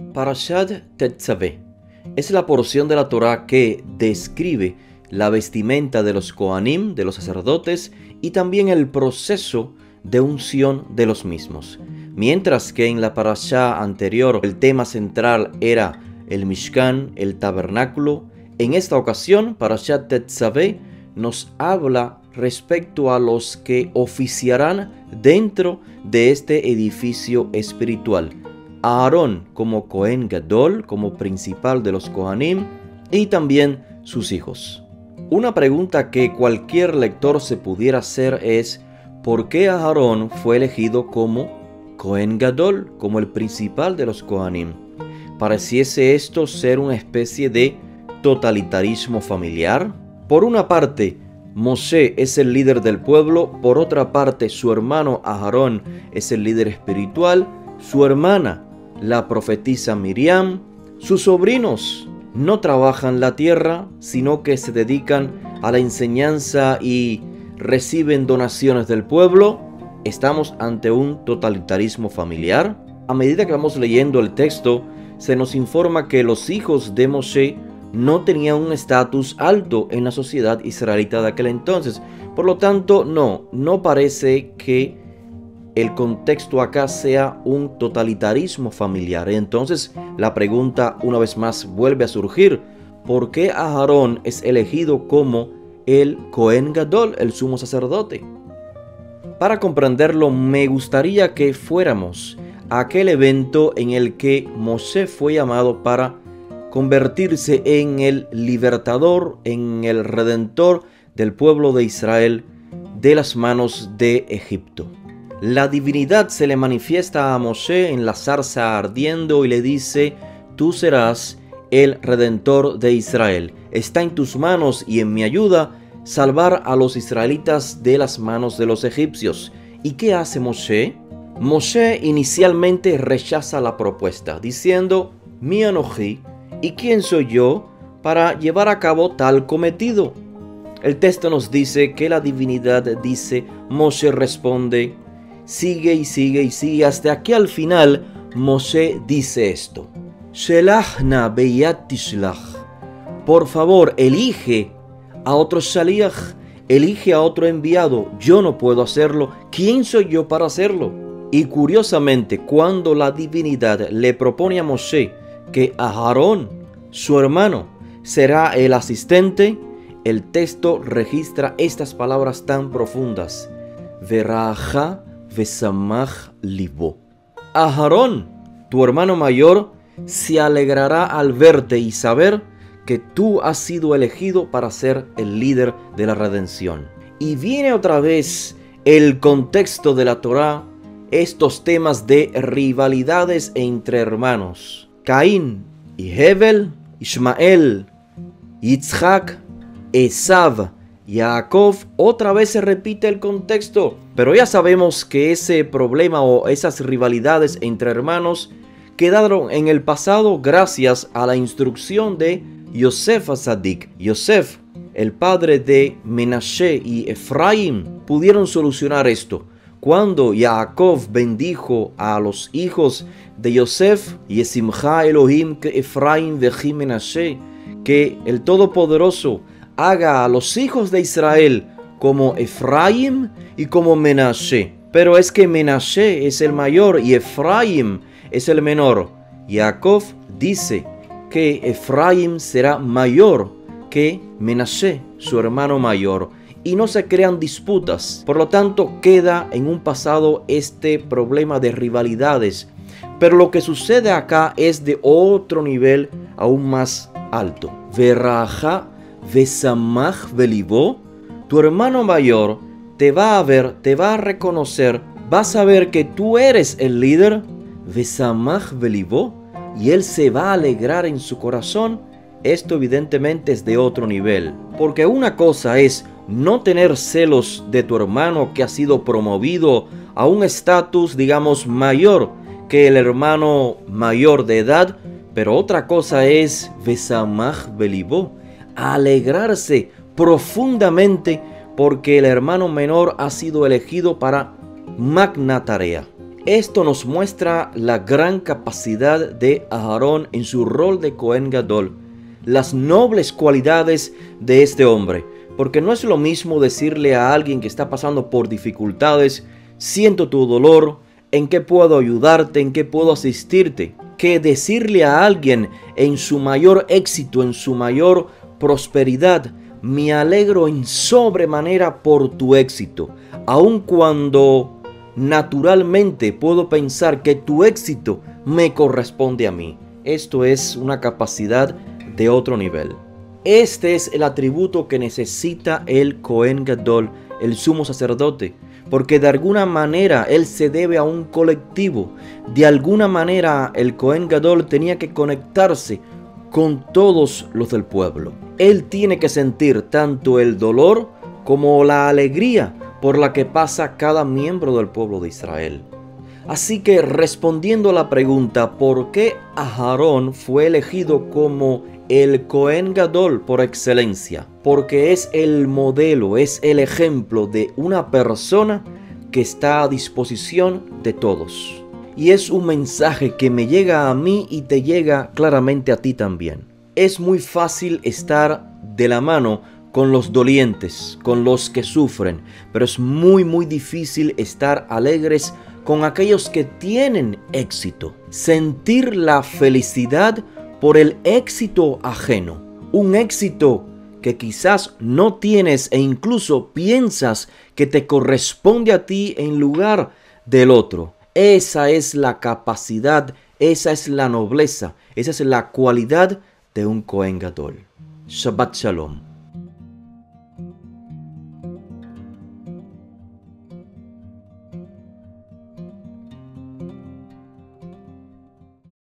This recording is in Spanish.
Parashat Tetzaveh es la porción de la Torá que describe la vestimenta de los Kohanim, de los sacerdotes, y también el proceso de unción de los mismos. Mientras que en la parashá anterior el tema central era el Mishkan, el tabernáculo, en esta ocasión Parashat Tetzaveh nos habla respecto a los que oficiarán dentro de este edificio espiritual. A Aarón como Cohen Gadol, como principal de los Kohanim, y también sus hijos. Una pregunta que cualquier lector se pudiera hacer es: ¿por qué Aarón fue elegido como Cohen Gadol, como el principal de los Kohanim? ¿Pareciese esto ser una especie de totalitarismo familiar? Por una parte, Moshe es el líder del pueblo, por otra parte, su hermano Aarón es el líder espiritual, su hermana, la profetisa Miriam, sus sobrinos no trabajan la tierra, sino que se dedican a la enseñanza y reciben donaciones del pueblo. ¿Estamos ante un totalitarismo familiar? A medida que vamos leyendo el texto, se nos informa que los hijos de Moshe no tenían un estatus alto en la sociedad israelita de aquel entonces. Por lo tanto, no parece que el contexto acá sea un totalitarismo familiar. Entonces, la pregunta una vez más vuelve a surgir: ¿por qué Aarón es elegido como el Cohen Gadol, el sumo sacerdote? Para comprenderlo, me gustaría que fuéramos a aquel evento en el que Moshe fue llamado para convertirse en el libertador, en el redentor del pueblo de Israel de las manos de Egipto. La divinidad se le manifiesta a Moshe en la zarza ardiendo y le dice: tú serás el redentor de Israel. Está en tus manos y en mi ayuda salvar a los israelitas de las manos de los egipcios. ¿Y qué hace Moshe? Moshe inicialmente rechaza la propuesta, diciendo: mi Anoji, ¿y quién soy yo para llevar a cabo tal cometido? El texto nos dice que la divinidad dice, Moshe responde, sigue y sigue y sigue, hasta que al final Moshe dice esto: Shelachna beyat tishlach. Por favor, elige a otro shaliach, elige a otro enviado. Yo no puedo hacerlo. ¿Quién soy yo para hacerlo? Y curiosamente, cuando la divinidad le propone a Moshe que Aarón, su hermano, será el asistente, el texto registra estas palabras tan profundas: Veraja vesamach libo. Aarón, tu hermano mayor, se alegrará al verte y saber que tú has sido elegido para ser el líder de la redención. Y viene otra vez el contexto de la Torá, estos temas de rivalidades entre hermanos. Caín y Hebel, Ismael, Yitzhak, Esav, Jacob. Otra vez se repite el contexto, pero ya sabemos que ese problema o esas rivalidades entre hermanos quedaron en el pasado gracias a la instrucción de Yosef Azadik. Yosef, el padre de Menashe y Efraín, pudieron solucionar esto. Cuando Jacob bendijo a los hijos de Yosef, Yesimcha Elohim que Efraín veji Menashe, que el Todopoderoso haga a los hijos de Israel como Efraín y como Menashe. Pero es que Menashe es el mayor y Efraín es el menor. Jacob dice que Efraín será mayor que Menashe, su hermano mayor, y no se crean disputas. Por lo tanto, queda en un pasado este problema de rivalidades. Pero lo que sucede acá es de otro nivel aún más alto. Veraja vesamach velibó. Tu hermano mayor te va a ver, te va a reconocer, va a saber que tú eres el líder. Vesamach velibó. Y él se va a alegrar en su corazón. Esto evidentemente es de otro nivel. Porque una cosa es no tener celos de tu hermano que ha sido promovido a un estatus, digamos, mayor que el hermano mayor de edad. Pero otra cosa es vesamach velibó, alegrarse profundamente porque el hermano menor ha sido elegido para magna tarea. Esto nos muestra la gran capacidad de Aarón en su rol de Cohen Gadol, las nobles cualidades de este hombre, porque no es lo mismo decirle a alguien que está pasando por dificultades: siento tu dolor, ¿en qué puedo ayudarte? ¿En qué puedo asistirte? Que decirle a alguien en su mayor éxito, en su mayor prosperidad: me alegro en sobremanera por tu éxito, aun cuando naturalmente puedo pensar que tu éxito me corresponde a mí. Esto es una capacidad de otro nivel. Este es el atributo que necesita el Cohen Gadol, el sumo sacerdote, porque de alguna manera él se debe a un colectivo. De alguna manera el Cohen Gadol tenía que conectarse con todos los del pueblo. Él tiene que sentir tanto el dolor como la alegría por la que pasa cada miembro del pueblo de Israel. Así que, respondiendo a la pregunta ¿por qué Aarón fue elegido como el Cohen Gadol por excelencia? Porque es el modelo, es el ejemplo de una persona que está a disposición de todos. Y es un mensaje que me llega a mí y te llega claramente a ti también. Es muy fácil estar de la mano con los dolientes, con los que sufren, pero es muy difícil estar alegres con aquellos que tienen éxito. Sentir la felicidad por el éxito ajeno, un éxito que quizás no tienes e incluso piensas que te corresponde a ti en lugar del otro. Esa es la capacidad, esa es la nobleza, esa es la cualidad de un Cohen Gadol. Shabbat Shalom.